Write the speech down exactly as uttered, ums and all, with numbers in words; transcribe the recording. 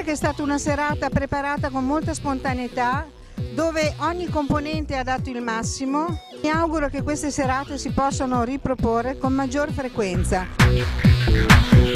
che è stata una serata preparata con molta spontaneità, dove ogni componente ha dato il massimo. Mi auguro che queste serate si possano riproporre con maggior frequenza.